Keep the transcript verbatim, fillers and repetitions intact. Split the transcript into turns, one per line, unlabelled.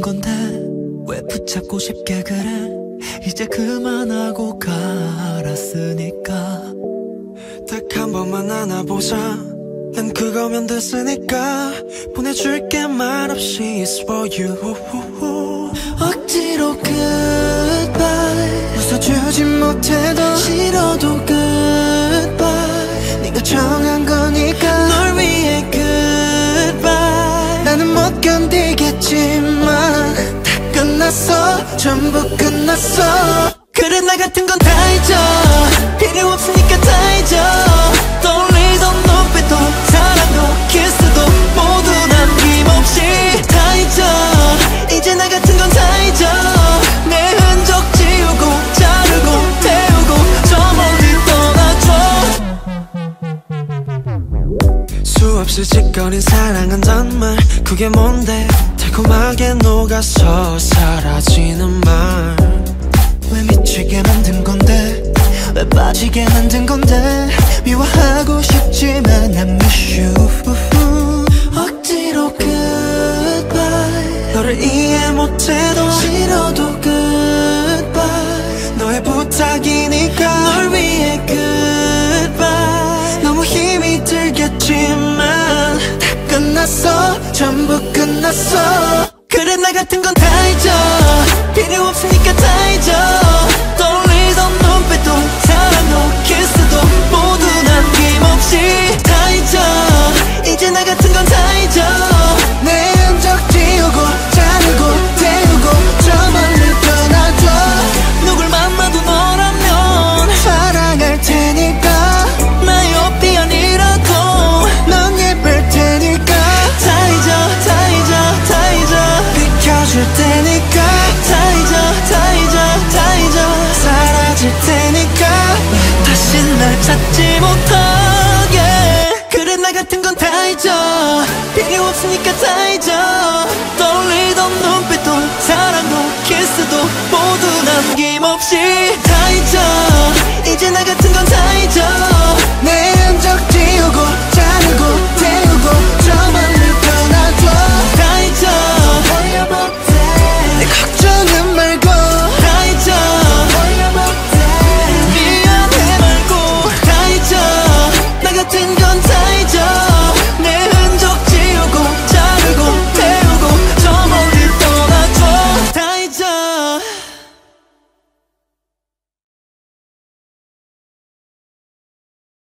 건데 왜 붙잡고 싶게 그래. 이제 그만하고 갈았으니까
딱 한 번만 안아보자. 난 그거면 됐으니까 보내줄게 말없이 It's for you.
억지로 goodbye
웃어주지 못해도
싫어도 goodbye
네가 정한 거니까
널 위해 goodbye.
나는 못 견디겠지만 다 끝났어. 전부 끝났어.
그래 나 같은 건 다 잊어. 필요 없으니까 다 잊어. 떨리던 눈빛도 사랑도 키스도 모두 남김없이 다 잊어. 이제 나 같은 건 다 잊어. 내 흔적 지우고 자르고 태우고 저 멀리 떠나줘.
수없이 짓거린 사랑한단 말 그게 뭔데. 달콤하게 녹아서 사라지는 말.
왜 미치게 만든 건데 왜 빠지게 만든 건데. 미워하고 싶지만 I miss you. 억지로 goodbye
너를 이해 못해도
싫어도 goodbye
너의 부탁이니까
널 위해 goodbye.
너무 힘이 들겠지만 다 끝났어. 전부 끝났어.
그래 나 같은 건 다 잊어. 필요 없으니까 다 잊어. 떨리던 눈빛도 사랑도 키스도 모두 남김없이 다 잊어. 이제 나 같은 건 다 잊어.
내 흔적 지우고 자르고 태우고 저 멀리 떠나줘.
누굴 만나도 너라면
사랑할 테니까
나 옆이 아니라도
넌 예쁠 테니까
다 잊어 다 잊어 다 잊어.
비켜줄 테니까
다 잊어 다 잊어 다 잊어.
사라질 테니까
다시 날 찾지 못하게. 그래 나 같은 건 다 잊어. 필요 없으니까 다 잊어. 떨리던 눈빛도 사랑도 키스도 모두 남김없이 다 잊어. 이제 나 같은 건 다 잊어.
내 흔적 지우고